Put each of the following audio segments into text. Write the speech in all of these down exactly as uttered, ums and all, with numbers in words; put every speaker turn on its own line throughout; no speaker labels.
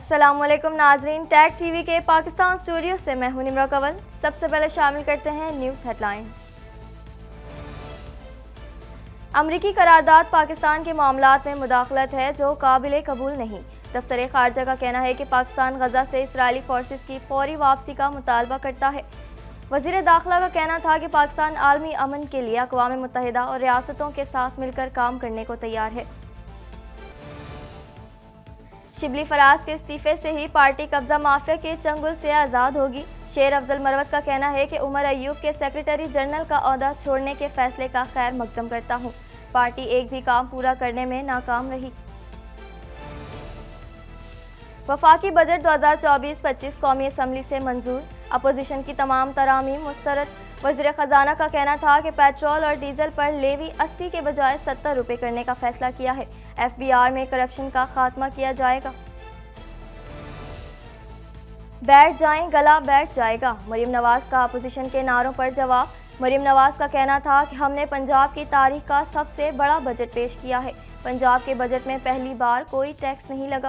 अस्सलामुअलैकुम नाजरीन, tag TV के पाकिस्तान स्टूडियो से मैं हूं निम्रा कंवल। सबसे पहले शामिल करते हैं न्यूज़ हेडलाइंस। अमरीकी करारदाद पाकिस्तान के मामलात में मुदाखलत है जो काबिल कबूल नहीं। दफ्तर खारजा का कहना है कि पाकिस्तान गजा से इसराइली फोर्सेस की फौरी वापसी का मुतालबा करता है। वज़ीर दाखिला का कहना था कि पाकिस्तान आलमी अमन के लिए अक़वाम मुत्तहिदा और रियासतों के साथ मिलकर काम करने को तैयार है। शिबली फराज के इस्तीफे से ही पार्टी कब्जा माफिया के चंगुल से आज़ाद होगी। शेर अफजल मरवत का कहना है कि उमर अयूब के सेक्रेटरी जनरल का ओहदा छोड़ने के फैसले का खैर मकदम करता हूँ। पार्टी एक भी काम पूरा करने में नाकाम रही। वफाकी बजट दो हज़ार चौबीस पच्चीस कौमी असम्बली से मंजूर। अपोजिशन की तमाम तरामीम मुस्तरद। वज़ीर ख़जाना का कहना था कि पेट्रोल और डीजल पर लेवी अस्सी के बजाय सत्तर रुपये करने का फैसला किया है। एफ बी आर में करप्शन का खात्मा किया जाएगा। बैठ जाएं, गला बैठ जाएगा। मरीम नवाज का अपोजिशन के नारों पर जवाब। मरीम नवाज का कहना था कि हमने पंजाब की तारीख का सबसे बड़ा बजट पेश किया है। पंजाब के बजट में पहली बार कोई टैक्स नहीं लगा।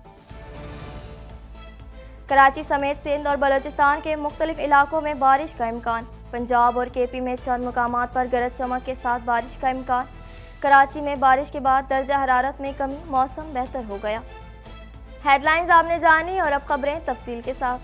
कराची समेत सिंध और बलूचिस्तान के मुख्तलिफ इलाकों में बारिश का इम्कान। पंजाब और के पी में चंद मुकामात पर गरज चमक के साथ बारिश का इम्कान। कराची में बारिश के बाद दर्जा हरारत में कमी, मौसम बेहतर हो गया। हेडलाइंस आपने जानी और अब खबरें तफसील के साथ।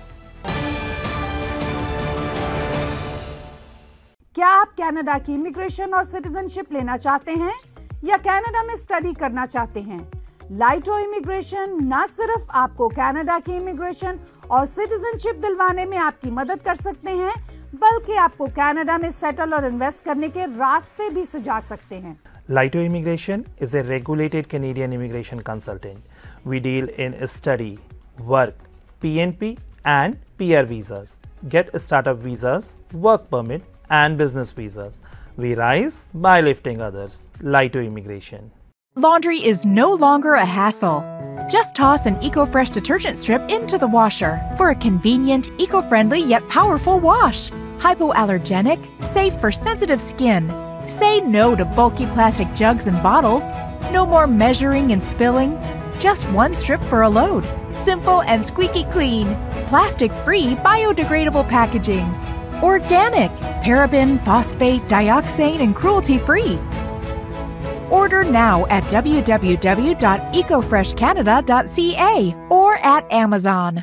क्या आप कनाडा की इमिग्रेशन और सिटीजनशिप लेना चाहते हैं या कनाडा में स्टडी करना चाहते हैं? लाइटो इमिग्रेशन न सिर्फ आपको कनाडा की इमिग्रेशन और सिटीजनशिप दिलवाने में आपकी मदद कर सकते हैं, बल्कि आपको कनाडा में सेटल और इन्वेस्ट करने के रास्ते भी सुझा सकते हैं।
Laito Immigration is a regulated Canadian immigration consultant. We deal in study, work, P N P and P R visas. Get startup visas, work permit and business visas. We rise by lifting others. Laito Immigration.
Laundry is no longer a hassle. Just toss an EcoFresh detergent strip into the washer for a convenient, eco-friendly yet powerful wash. Hypoallergenic, safe for sensitive skin. Say no to bulky plastic jugs and bottles. No more measuring and spilling. Just one strip for a load. Simple and squeaky clean. Plastic-free, biodegradable packaging. Organic, paraben, phosphate, dioxane, and cruelty-free. Order now at w w w dot eco fresh canada dot c a or at Amazon.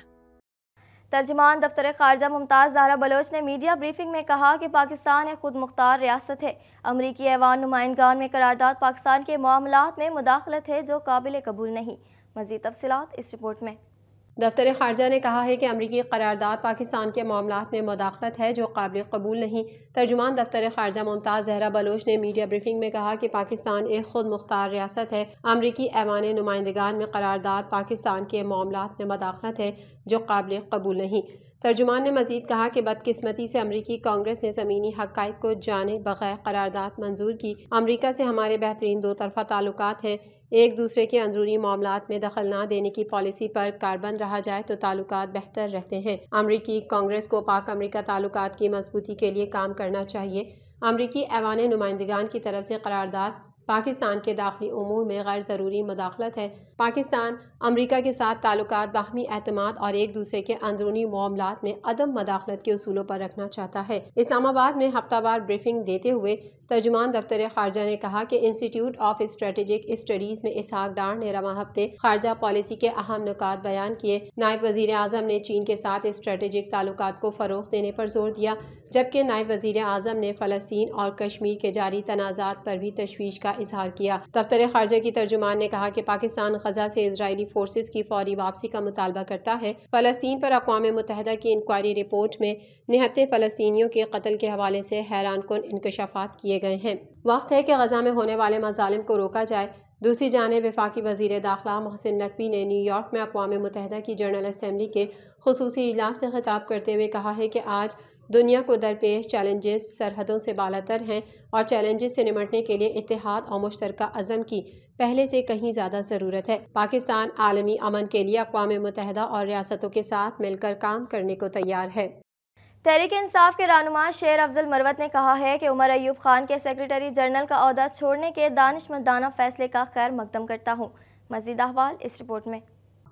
तर्जमान दफ्तर खारजा मुमताज़ ज़हरा बलोच ने media briefing में कहा कि पाकिस्तान एक खुद मुख्तार रियासत है। अमरीकी ऐवान नुमाइंदगान में करारदाद पाकिस्तान के मामलात में मुदाखलत है जो काबिल कबूल नहीं। मज़ीद तफसीलात इस रिपोर्ट में।
दफ्तर खारजा ने कहा है कि अमरीकी करारदाद पाकिस्तान के मामलात में मुदाखलत है जो काबिल कबूल नहीं। तर्जुमान दफ्तर खारजा मुमताज़ ज़हरा बलोच ने मीडिया ब्रीफिंग में कहा कि पाकिस्तान एक खुद मुख्तार रियासत है। अमरीकी ऐवान नुमाइंदगान में करारदाद पाकिस्तान के मामलात में मुदाखलत है जो काबिल कबूल नहीं। तर्जुमान ने मजीद कहा कि बदकिस्मती से अमरीकी कांग्रेस ने ज़मीनी हक़ाइक़ को जाने बगैर करारदाद मंजूर की। अमरीका से हमारे बेहतरीन दो तरफ़ा ताल्लुकात हैं। एक दूसरे के अंदरूनी मामलात में दखल ना देने की पॉलिसी पर कारबंद रहा जाए तो ताल्लुकात बेहतर रहते हैं। अमरीकी कांग्रेस को पाक अमरीका ताल्लुकात की मजबूती के लिए काम करना चाहिए। अमरीकी ऐवान नुमाइंदगान की तरफ से करारदाद पाकिस्तान के दाखिली उमूर में गैर ज़रूरी मुदाखलत है। पाकिस्तान अमरीका के साथ ताल्लुकात बाहमी एतमाद और एक दूसरे के अंदरूनी मामलात में अदम मुदाखलत के उसूलों पर रखना चाहता है। इस्लामाबाद में हफ्तावार ब्रीफिंग देते हुए तर्जुमान दफ्तर खारजा ने कहा कि इंस्टीट्यूट ऑफ स्ट्रेटेजिक स्टडीज़ में इसहाक डार ने रवा हफ्ते खारजा पॉलिसी के अहम नुकात बयान किए। नायब वज़ीर आज़म ने चीन के साथ स्ट्रेटेजिक ताल्लुकात को फ़रोग़ देने पर जोर दिया, जबकि नायब वज़ीर आज़म ने फ़लस्तीन और कश्मीर के जारी तनाज़ात पर भी तशवीश का इजहार किया। दफ्तर खारजा की तर्जुमान ने कहा कि पाकिस्तान गजा से इजरायली फोर्सेस की फौरी वापसी का मुतालबा करता है। फ़लस्तीन पर अक़वाम मुत्तहिदा की इंक्वायरी रिपोर्ट में निहत्ते फ़लस्तीनियों के कत्ल के हवाले से हैरान कुन इंकशाफात किए गए हैं। वक्त है कि गजा में होने वाले मज़ालिम को रोका जाए। दूसरी जानिब वफाकी वज़ीर दाखिला मोहसिन नकवी ने न्यूयॉर्क में अक़वाम मुत्तहिदा की जनरल असम्बली के खुसूसी इजलास से खिताब करते हुए कहा है कि आज दुनिया को दरपेश चैलेंजेस सरहदों से बालातर हैं और चैलेंजेस से निमटने के लिए इत्तेहाद और मुश्तरका अज़म की पहले से कहीं ज़्यादा ज़रूरत है। पाकिस्तान आलमी अमन के लिए अक़वाम मुत्तहिदा और रियासतों के साथ मिलकर काम करने को तैयार है।
तहरीक इंसाफ के रहनुमा शेर अफजल मरवत ने कहा है कि उमर अयूब खान के सेक्रेटरी जनरल का ओहदा छोड़ने के दानिशमंदाना फैसले का खैर मकदम करता हूँ। मज़ीद अहवाल इस रिपोर्ट में।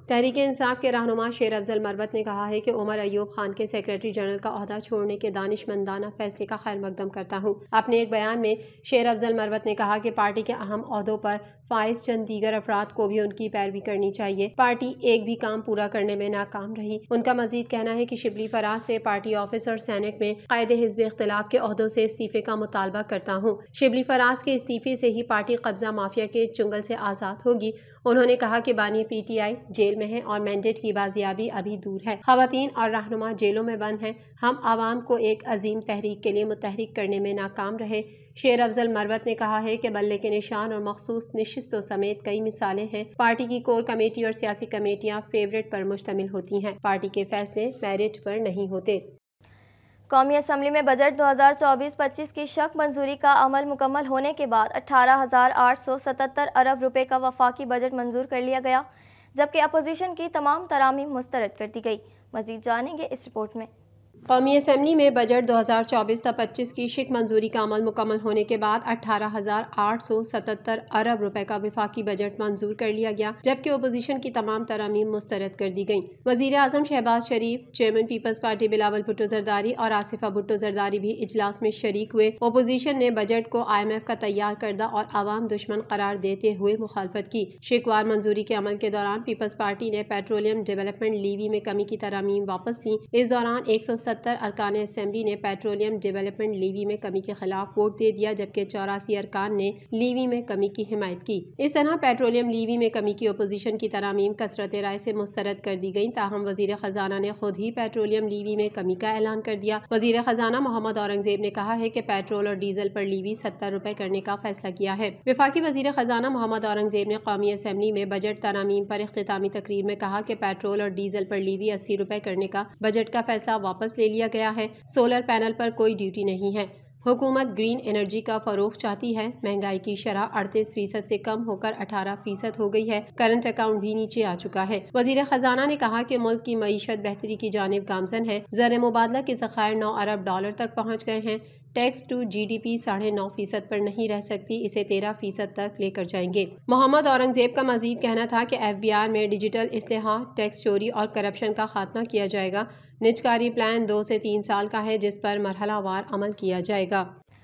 तहरीक इंसाफ के रहनुमा शेर अफजल मरवत ने कहा है कि उमर अयूब खान के सेक्रेटरी जनरल का ओहदा छोड़ने के दानिशमंदाना फैसले का खैर मकदम करता हूँ। अपने एक बयान में शेर अफजल मरवत ने कहा कि पार्टी के अहम ओहदों पर फाइज चंद दीगर अफराद को भी उनकी पैरवी करनी चाहिए। पार्टी एक भी काम पूरा करने में नाकाम रही। उनका मजीद कहना है कि शिबली फराज से पार्टी ऑफिस और सेनेट में कायदे हिज़्ब इख्तिलाफ के ओहदों से इस्तीफे का मुतालबा करता हूँ। शिबली फराज के इस्तीफे से ही पार्टी कब्जा माफिया के चुंगल से आज़ाद होगी। उन्होंने कहा कि बानी पीटीआई जेल में है और मैंडेट की बाजियाबी अभी दूर है। खवातीन और रहनुमा जेलों में बंद हैं। हम आवाम को एक अजीम तहरीक के लिए मुतहरिक करने में नाकाम रहे। शेर अफजल मरवत ने कहा है कि बल्ले के निशान और मखसूस नशिस्तों समेत कई मिसालें हैं। पार्टी की कोर कमेटी और सियासी कमेटियां फेवरेट पर मुश्तमिल होती हैं। पार्टी के फैसले मेरिट पर नहीं होते।
कौमी असम्बली में बजट दो हज़ार चौबीस पच्चीस की शक मंजूरी का अमल मुकम्मल होने के बाद अठारह हज़ार आठ सौ सतहत्तर अरब रुपए का वफाकी बजट मंजूर कर लिया गया, जबकि अपोजिशन की तमाम तरामीम मुस्तरद कर दी गई। मजीद जानेंगे इस रिपोर्ट में।
कौमी असम्बली में बजट दो हज़ार चौबीस पच्चीस की शिक मंजूरी का अमल मुकम्मल होने के बाद अठारह हज़ार आठ सौ सतहत्तर अरब रुपए का विफाकी बजट मंजूर कर लिया गया, जबकि अपोजिशन की तमाम तरामीम मुस्तरद कर दी गईं। वज़ीर आज़म Shehbaz Sharif, chairman People's Party Bilawal Bhutto Zardari और आसिफा भुट्टो जरदारी भी इजलास में शरीक हुए। अपोजिशन ने बजट को आई एम एफ का तैयार करदा और आवाम दुश्मन करार देते हुए मुखालफत की। शिकवार मंजूरी के अमल के दौरान पीपल्स पार्टी ने पेट्रोलियम डेवलपमेंट लीवी में कमी की तरामीम वापस ली। इस दौरान एक सौ सत्तर अरकान असेंबली ने पेट्रोलियम डेवलपमेंट लीवी में कमी के खिलाफ वोट दे दिया, जबकि चौरासी अरकान ने लीवी में कमी की हिमायत की। इस तरह पेट्रोलियम लीवी में कमी की अपोजिशन की तरामीम कसरत राय से मुस्तरद कर दी गई। ताहम वजीर खजाना ने खुद ही पेट्रोलियम लीवी में कमी का ऐलान कर दिया। वजीर खजाना मोहम्मद औरंगजेब ने कहा है कि पेट्रोल और डीजल पर लीवी सत्तर रुपए करने का फैसला किया है। विफाकी वजीर खजाना मोहम्मद औरंगजेब ने कौमी असेंबली में बजट तरामीम पर इख्तितामी तकरीर में कहा कि पेट्रोल और डीजल पर लीवी अस्सी रुपए करने का बजट का फैसला वापस ले लिया गया है। सोलर पैनल पर कोई ड्यूटी नहीं है। हुकूमत ग्रीन एनर्जी का फरोग चाहती है। महंगाई की शरह अड़तीस फीसद से कम होकर अठारह फीसद हो गई है। करंट अकाउंट भी नीचे आ चुका है। वजीर खजाना ने कहा कि मुल्क की मईशत बेहतरी की जानिब गामजन है। ज़र मुबादला के ज़खायर नौ अरब डॉलर तक पहुँच गए हैं। टैक्स टू जीडीपी साढ़े नौ फीसद पर नहीं रह सकती, इसे तेरह फीसद तक लेकर जाएंगे। मोहम्मद औरंगजेब का मजीद कहना था कि एफ बी आर में डिजिटल इस्तेहात, टैक्स चोरी और करप्शन का खात्मा किया जाएगा। निजकारी प्लान दो से तीन साल का है, जिस पर मरहलावार अमल किया जाएगा।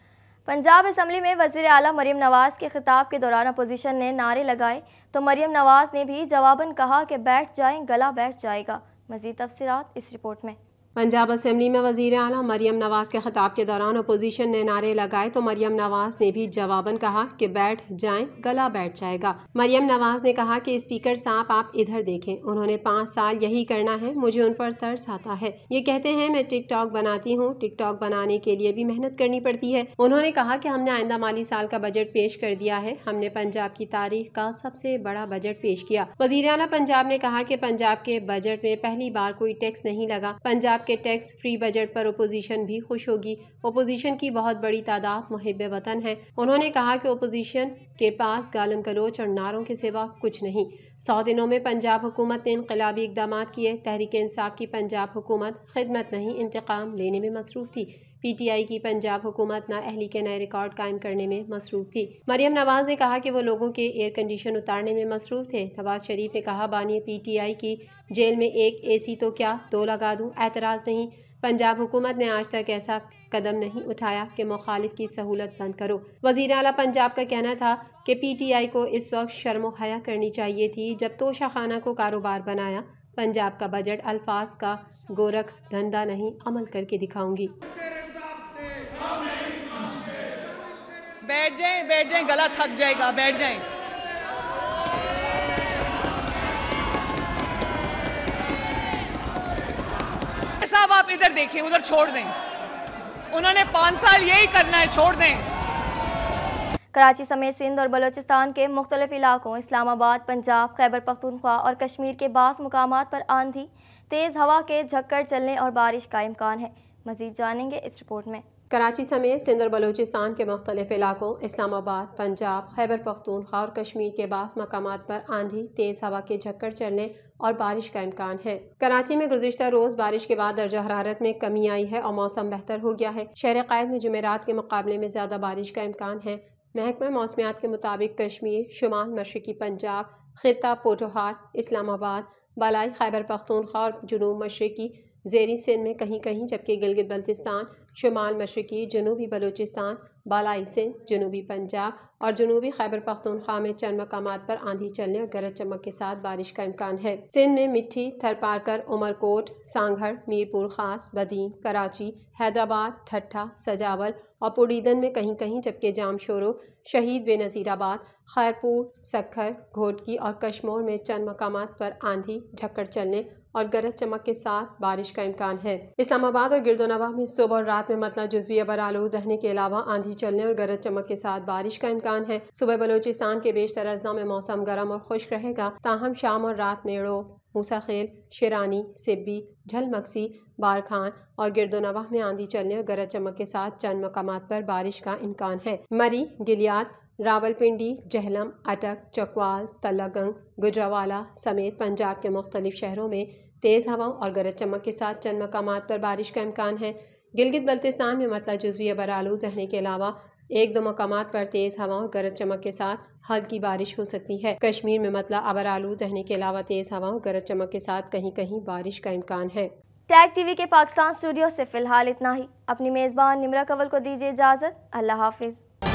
पंजाब असम्बली में वज़ीर आला मरियम नवाज़ के खिताब के दौरान अपोजिशन ने नारे लगाए तो मरियम नवाज़ ने भी जवाबन कहा कि बैठ जाएं, गला बैठ जाएगा। मज़ीद तफसीलात इस रिपोर्ट में।
पंजाब असम्बली में वज़ीर आला मरियम नवाज़ के खिताब के दौरान अपोजिशन ने नारे लगाए तो मरियम नवाज़ ने भी जवाबन कहा कि बैठ जाएं, गला बैठ जाएगा। मरियम नवाज़ ने कहा कि स्पीकर साहब आप इधर देखें, उन्होंने पाँच साल यही करना है, मुझे उन पर तरस आता है। ये कहते हैं मैं टिकटॉक बनाती हूँ, टिकटॉक बनाने के लिए भी मेहनत करनी पड़ती है। उन्होंने कहा कि हमने आइंदा माली साल का बजट पेश कर दिया है, हमने पंजाब की तारीख का सबसे बड़ा बजट पेश किया। वज़ीर आला पंजाब ने कहा कि पंजाब के बजट में पहली बार कोई टैक्स नहीं लगा। पंजाब के टैक्स फ्री बजट पर ओपोजिशन भी खुश होगी। ओपोजिशन की बहुत बड़ी तादाद मुहिब्बे वतन है। उन्होंने कहा कि ओपोजिशन के पास गालम गलोच और नारों के सिवा कुछ नहीं। सौ दिनों में पंजाब हुकूमत ने इनकलाबी इकदामात किए। तहरीक इंसाफ की पंजाब हुकूमत खिदमत नहीं इंतकाम लेने में मसरूफ थी। पीटीआई की पंजाब हुकूमत ना अहली के नए रिकॉर्ड कायम करने में मसरूफ थी। मरियम नवाज़ ने कहा कि वो लोगों के एयर कंडीशन उतारने में मसरूफ थे। नवाज शरीफ ने कहा बानी पीटीआई की जेल में एक एसी तो क्या दो लगा दूं, एतराज़ नहीं। पंजाब हुकूमत ने आज तक ऐसा कदम नहीं उठाया कि मुखालिफ की सहूलत बंद करो। वज़ीर आला पंजाब का कहना था कि पीटीआई को इस वक्त शर्म हया करनी चाहिए थी जब तोशा खाना को कारोबार बनाया। पंजाब का बजट अल्फाज का गोरख धंधा नहीं, अमल करके दिखाऊंगी।
बैठ जाएं, बैठ जाएं, गला थक जाएगा, बैठ जाएं। साहब आप इधर देखें, उधर छोड़ दें, उन्होंने पाँच साल यही करना है, छोड़ दें।
कराची समेत सिंध और बलोचिस्तान के मुख्तलिफ इलाकों, इस्लामाबाद, पंजाब, खैबर पख्तूनख्वा और कश्मीर के बास मुकामात पर आंधी, तेज़ हवा के झक्कड़ चलने और बारिश का इम्कान है। मज़ीद जानेंगे इस रिपोर्ट में।
कराची समेत सिंध और बलूचिस्तान के मुख्तलिफ इलाकों, इस्लामाबाद, पंजाब, खैबर पख्तूनख्वा और कश्मीर के बास मकामात पर आंधी, तेज़ हवा के झक्कड़ चलने और बारिश का इम्कान है। कराची में गुज़िश्ता रोज़ बारिश के बाद दर्जा हरारत में कमी आई है और मौसम बेहतर हो गया है। शहर क़ायद में जुमेरात के मुकाबले में ज़्यादा बारिश का इम्कान है। महकमा मौसमियात के मुताबिक कश्मीर, शुमाल मशरक़ी पंजाब, खित्ता पोठोहार, इस्लामाबाद, बालाई खैबर पख्तूनख्वा और जुनूब मशरकी ज़ेरी सिंध में कहीं कहीं, जबकि गिलगित बल्तिस्तान, शुमाल मशरकी, जनूबी बलूचिस्तान, बालाई सिंध, जनूबी पंजाब और जनूबी खैबर पख्तूनख्वा में चंद मकामात पर आंधी चलने और गरज चमक के साथ बारिश का इम्कान है। सिंध में मिट्टी, थरपारकर, उमरकोट, सांगढ़, मीरपुर खास, बदीन, कराची, हैदराबाद, ठट्ठा, सजावल और पुडीदन में कहीं कहीं, जबकि जामशोरो, शहीद बेनज़ीराबाद, खैरपुर, सखर, घोटकी और कश्मोर में चंद मकामात पर आंधी, झक्कड़ चलने और गरज चमक के साथ बारिश का इम्कान है। इस्लामाबाद और गिरदोनवा में सुबह और रात में मतला जुज़वी बरालूद रहने के अलावा आंधी चलने और गरज चमक के साथ बारिश का इम्कान है। सुबह बलूचिस्तान के बेशतर अजला में मौसम गर्म और खुश्क रहेगा, ताहम शाम और रात में रो, मूसाखेल, शिरानी, सिब्बी, झलमक्सी, बारखान और गिरदोनवा में आंधी चलने और गरज चमक के साथ चंद मकामात पर बारिश का इम्कान है। मरी, गिलियाद, रावलपिंडी, जहलम, अटक, चकवाल, तलगंग, गुजरावाला समेत पंजाब के मुख्तलिफ शहरों में तेज़ हवाओं और गरज चमक के साथ चंद मकामात पर बारिश का इम्कान है। गिलगित बल्तिस्तान में मतला जुज़वी बरालूद रहने के अलावा एक दो मकामात पर तेज़ हवाओं और गरज चमक के साथ हल्की बारिश हो सकती है। कश्मीर में मतला अबरालूद रहने के अलावा तेज़ हवाओं और गरज चमक के साथ कहीं कहीं बारिश का इम्कान है।
टैग टीवी के पाकिस्तान स्टूडियो से फिलहाल इतना ही। अपनी मेज़बान निमरा कंवल को दीजिए इजाज़त। अल्लाह हाफिज़।